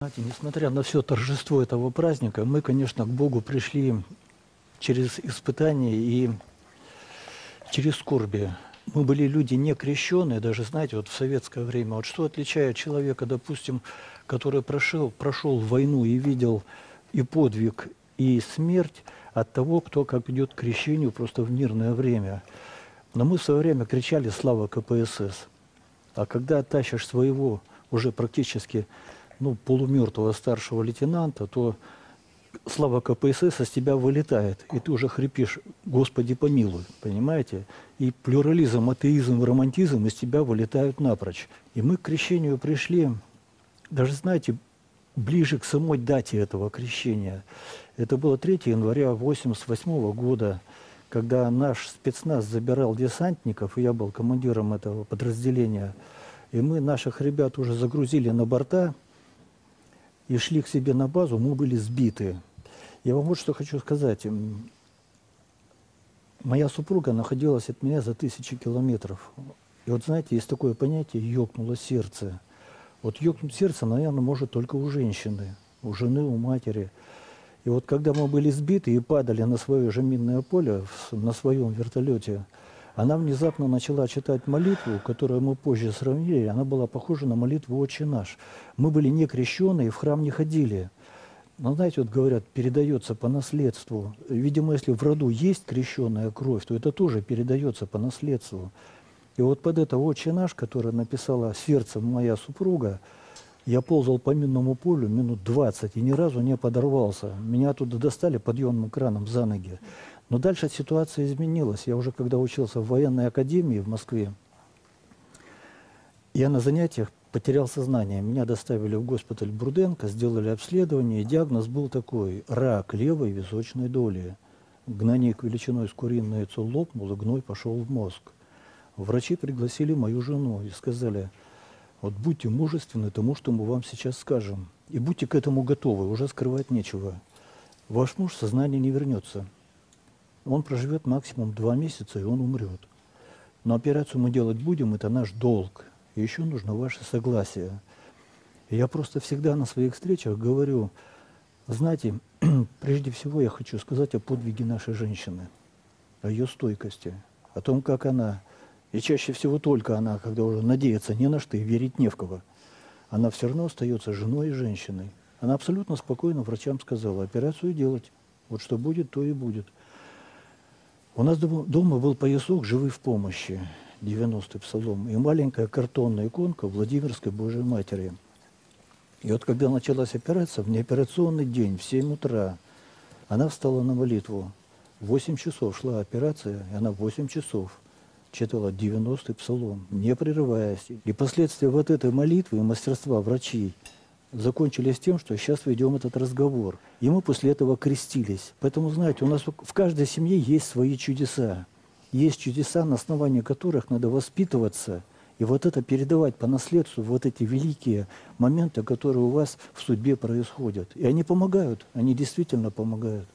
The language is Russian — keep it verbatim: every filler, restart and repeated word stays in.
Знаете, несмотря на все торжество этого праздника, мы, конечно, к Богу пришли через испытания и через скорби. Мы были люди не крещенные, даже, знаете, вот в советское время. Вот что отличает человека, допустим, который прошел, прошел войну и видел и подвиг, и смерть, от того, кто как идет к крещению просто в мирное время. Но мы в свое время кричали «Слава ка пэ эс эс!». А когда тащишь своего уже практически ну, полумертвого старшего лейтенанта, то слава ка пэ эс эс с тебя вылетает, и ты уже хрипишь «Господи помилуй», понимаете? И плюрализм, атеизм, романтизм из тебя вылетают напрочь. И мы к крещению пришли, даже, знаете, ближе к самой дате этого крещения. Это было третьего января восемьдесят восьмого года, когда наш спецназ забирал десантников, и я был командиром этого подразделения, и мы наших ребят уже загрузили на борта и шли к себе на базу, мы были сбиты. Я вам вот что хочу сказать. Моя супруга находилась от меня за тысячи километров. И вот знаете, есть такое понятие «ёкнуло сердце». Вот ёкнуть сердце, наверное, может только у женщины, у жены, у матери. И вот когда мы были сбиты и падали на свое же минное поле, на своем вертолете, она внезапно начала читать молитву, которую мы позже сравнили. Она была похожа на молитву «Отче наш». Мы были не крещеные, в храм не ходили. Но знаете, вот говорят, передается по наследству. Видимо, если в роду есть крещенная кровь, то это тоже передается по наследству. И вот под это «Отче наш», которое написала сердцем моя супруга, я ползал по минному полю минут двадцать и ни разу не подорвался. Меня оттуда достали подъемным краном за ноги. Но дальше ситуация изменилась. Я уже когда учился в военной академии в Москве, я на занятиях потерял сознание. Меня доставили в госпиталь Бурденко, сделали обследование, и диагноз был такой – рак левой височной доли. Гнойник величиной с куриное яйцо лопнул, и гной пошел в мозг. Врачи пригласили мою жену и сказали: вот будьте мужественны тому, что мы вам сейчас скажем, и будьте к этому готовы, уже скрывать нечего. Ваш муж в сознание не вернется. Он проживет максимум два месяца, и он умрет. Но операцию мы делать будем, это наш долг. И еще нужно ваше согласие. И я просто всегда на своих встречах говорю, знаете, прежде всего я хочу сказать о подвиге нашей женщины, о ее стойкости, о том, как она, и чаще всего только она, когда уже надеяться не на что и верить не в кого, она все равно остается женой и женщиной. Она абсолютно спокойно врачам сказала, операцию делать, вот что будет, то и будет. У нас дома был поясок «Живы в помощи», девяностый псалом, и маленькая картонная иконка Владимирской Божьей Матери. И вот когда началась операция, в неоперационный день, в семь утра, она встала на молитву. В восемь часов шла операция, и она в восемь часов читала девяностый псалом, не прерываясь. И последствия вот этой молитвы и мастерства врачей закончились тем, что сейчас ведем этот разговор. И мы после этого крестились. Поэтому, знаете, у нас в каждой семье есть свои чудеса. Есть чудеса, на основании которых надо воспитываться и вот это передавать по наследству, вот эти великие моменты, которые у вас в судьбе происходят. И они помогают, они действительно помогают.